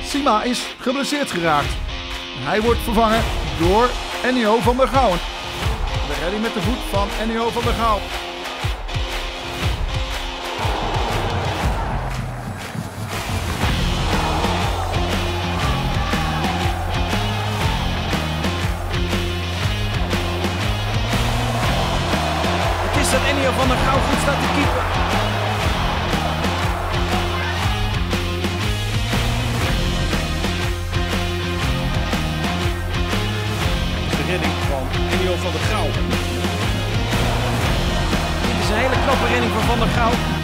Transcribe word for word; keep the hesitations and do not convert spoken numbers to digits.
Sima is geblesseerd geraakt. Hij wordt vervangen door Ennio van der Gouw. De redding met de voet van Ennio van der Gouw. Het is dat Ennio van der Gouw goed staat te keeper. Redding van Ennio van der Gouw. Dit is een hele knappe redding van Van der Gouw.